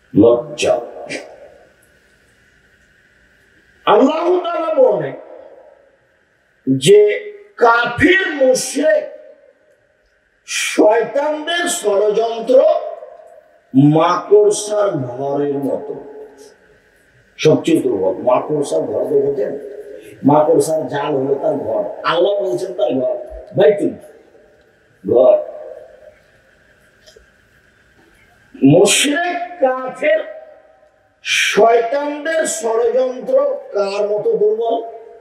লজ্জা। আল্লাহ তাআলা বলেন যে কাফির মুশরিক শয়তানদের ষড়যন্ত্র মাকড়সার ঘরের মতো। সবচেয়ে দুর্বল মাকড়সার ঘর দেখেছেন? মাকড়সার জাল হলো তার ঘর। আল্লাহ বলছেন তার ঘর বাইতুল ঘর। মুশরিক কাফের শয়তানদের ষড়যন্ত্র কার মতো দুর্বল?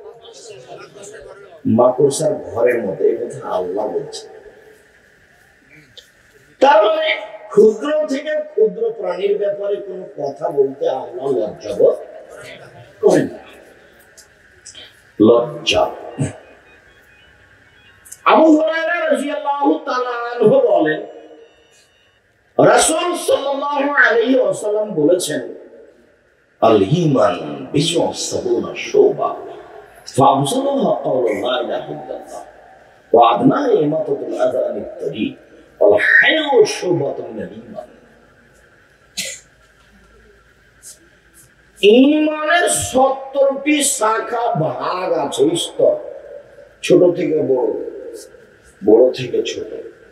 মাকড়সার ঘরের মতো। এই কথা আল্লাহ বলছে। তার মানে ক্ষুদ্র থেকে ক্ষুদ্র প্রাণীর ব্যাপারে কোনো কথা বলতে আল্লাহ লজ্জা বোধ করেন না। লজ্জা। আবু হুরায়রা রাদিয়াল্লাহু তাআলা আনহু বলেন, রাসূল সাল্লাল্লাহু আলাইহি ওয়াসাল্লাম বলেছেন, আল ঈমান বিশ'un সাবুনা শুবা ফাআফযালুহা কাওলু লা ইলাহা ইল্লাল্লাহ ওয়া আদনা ইমাতাতুল আযা আনিত তারিক ওয়াল হায়াউ শুবাতুন মিনাল ঈমান। ঈমানের 70টি শাখা ভাগ আছে, স্তর, ছোট থেকে বড়, বড় থেকে ছোট।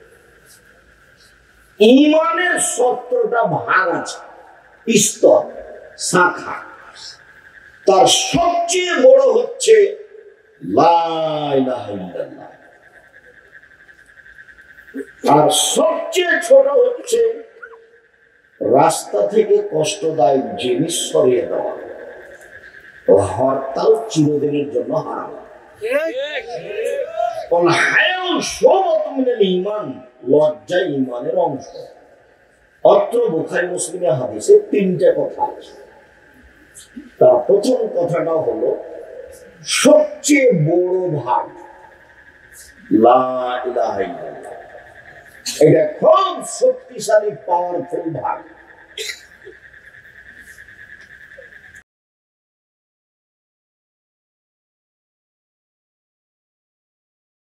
ঈমানের 70টা ভাগ আছে, স্তর, শাখা। তার সবচেয়ে বড় হচ্ছে লা ইলাহা ইল্লাল্লাহ, আর সবচেয়ে ছোট হচ্ছে রাস্তা থেকে কষ্টদায়ক জিনিস সরিয়ে দেওয়া। হরতাল চিরদিনের জন্য হারাম। লজ্জা ঈমানের অংশ। অত্র বুখারী মুসলিমের হাদিসে 3টে কথা আছে। তার প্রথম কথাটা হলো সবচেয়ে বড় ভাগ লা ইলাহা ইল্লাল্লাহ। এটা খুব শক্তিশালী পাওয়ারফুল ভাগ।